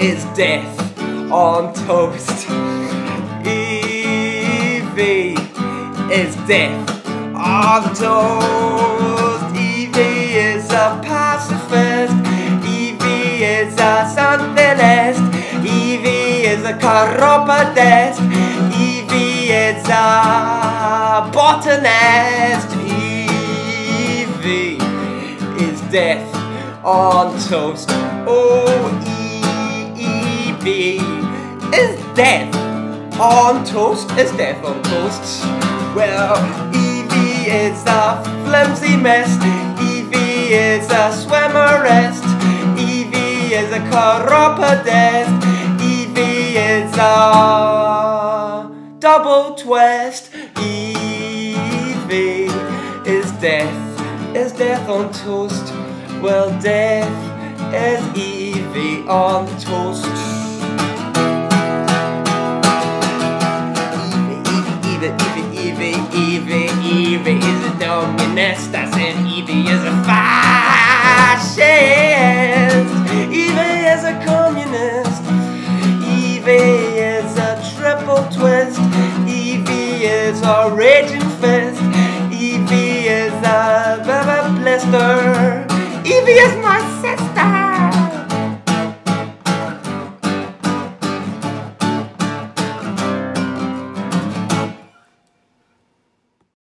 is death on toast. Evie is death on toast. Evie is a pacifist. Evie is a somethingist. Evie is a chiropodist. Evie is a botanist. Evie is death on toast. Oh, Evie is death on toast. Is death on toast. Well, Evie is a flimsy mist. Evie is a swimmerist. Evie is a chiropodist. Evie is a double twist. Evie is death on toast. Well, death is Evie on toast. Evie is a dominist. I said Evie is a fascist. Evie is a communist. Evie is a triple twist. Evie is a raging fist. Evie is a blister. Evie is my sister.